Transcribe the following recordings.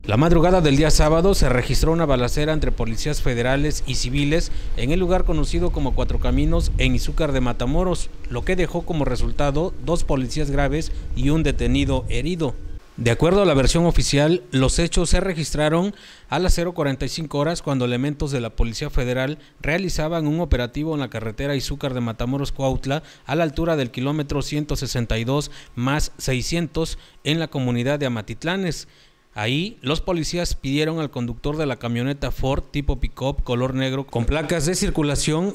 La madrugada del día sábado se registró una balacera entre policías federales y civiles en el lugar conocido como Cuatro Caminos en Izúcar de Matamoros, lo que dejó como resultado 2 policías graves y un detenido herido. De acuerdo a la versión oficial, los hechos se registraron a las 0:45 horas cuando elementos de la Policía Federal realizaban un operativo en la carretera Izúcar de Matamoros-Cuautla a la altura del kilómetro 162 más 600 en la comunidad de Amatitlanes. Ahí, los policías pidieron al conductor de la camioneta Ford tipo pick-up color negro con placas de circulación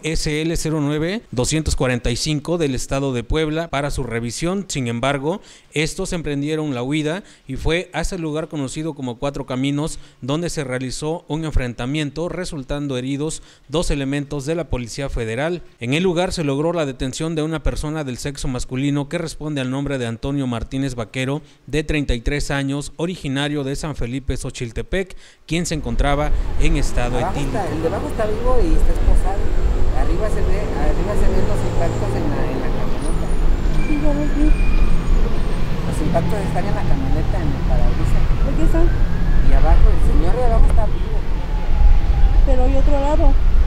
SL09-245 del estado de Puebla para su revisión. Sin embargo, estos emprendieron la huida y fue a ese lugar conocido como Cuatro Caminos donde se realizó un enfrentamiento, resultando heridos 2 elementos de la Policía Federal. En el lugar se logró la detención de una persona del sexo masculino que responde al nombre de Antonio Martínez Vaquero, de 33 años, originario de San Felipe, Xochiltepec, quien se encontraba en estado etílico. El de abajo está vivo y está esposado. Arriba se ven los impactos en la camioneta. Sí, yo los vi. Los impactos están en la camioneta, en el parabrisas. ¿Aquí están? Y abajo, el señor de abajo está vivo. Pero ¿y otro lado?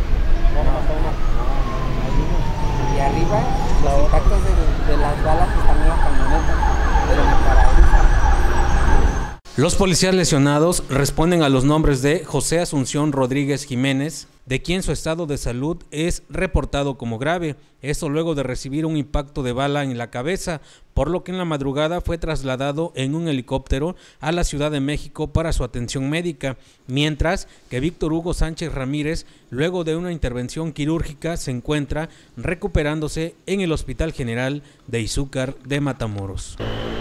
No. Y arriba, los impactos de las balas están en la camioneta, pero en el parabrisas. Los policías lesionados responden a los nombres de José Asunción Rodríguez Jiménez, de quien su estado de salud es reportado como grave, esto luego de recibir un impacto de bala en la cabeza, por lo que en la madrugada fue trasladado en un helicóptero a la Ciudad de México para su atención médica, mientras que Víctor Hugo Sánchez Ramírez, luego de una intervención quirúrgica, se encuentra recuperándose en el Hospital General de Izúcar de Matamoros.